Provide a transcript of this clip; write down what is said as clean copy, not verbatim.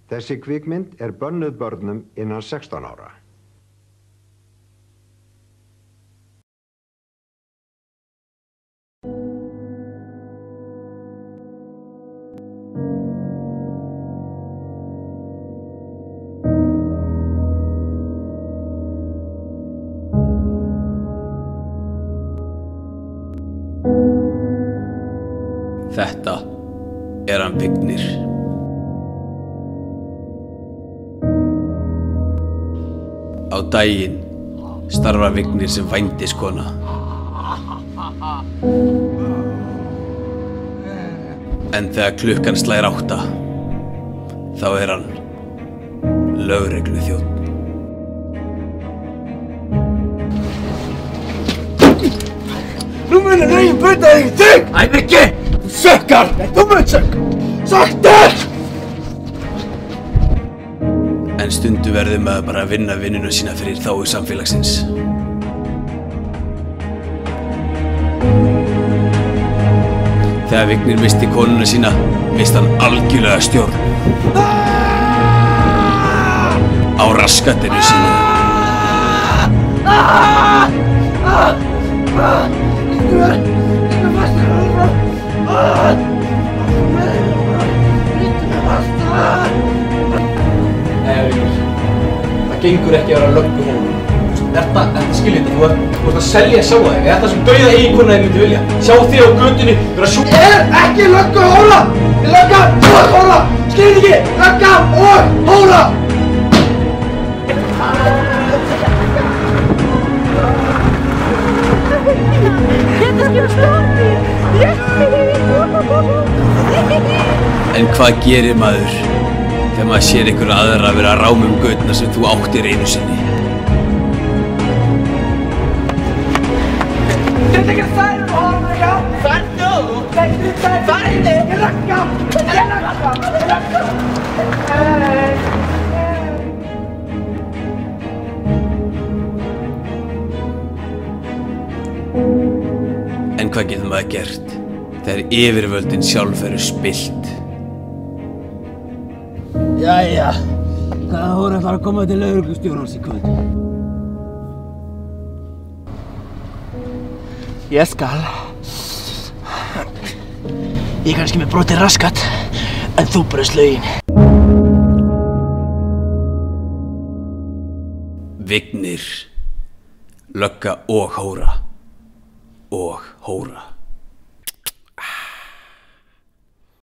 Þessi kvikmynd bönnuð börnum innan 16 ára. Þetta hann Vignir. Á daginn starfar Vignir sem vændiskona. En þegar klukkan slær 8, þá hann lögregluþjónn. Nú munir lögin breyta þig í þig! Æ, Viggi! Þú sökkar! Nei, þú mun sökk! Saktur! En stundu verður maður bara að vinna vinnuna sína fyrir þágu samfélagsins. Þegar Vignir misti konuna sína, misti hann algjörlega stjórn á raskatinu sínu. Það gengur ekki að vera lögguhóra. Þetta skiljið þetta, þú ert að selja sjálfa þig. Þetta sem dauða eiginkona þig myndi vilja. Sjá þig á götunni, vera svo... Ekki lögguhóra! Lögga og hóra! Skiljið ekki! Lögga og hóra! En hvað gerir maður þegar maður sér einhver aðra vera að ráma götuna sem þú áttir einu sinni? Þetta ekki að særa og hóra mig á! Farðu! Farðu! Ég lögga! En hvað getur maður gert þegar yfirvöldin sjálf spillt? Jæja, það voru að fara að koma til lögreglustjórans í kvöld. Ég skal. Ég kannski með brotið raskat, en þú braust lögin. Vignir, lögga og hóra.